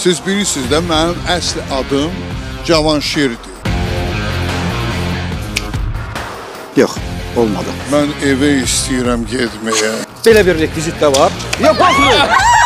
Siz bilirsiniz də, mənim əsl adım Cavanşirdir. Yox, olmadı. Mən evə istəyirəm getməyə. Belə bir rekvizit də var. Yox, baxmıyor.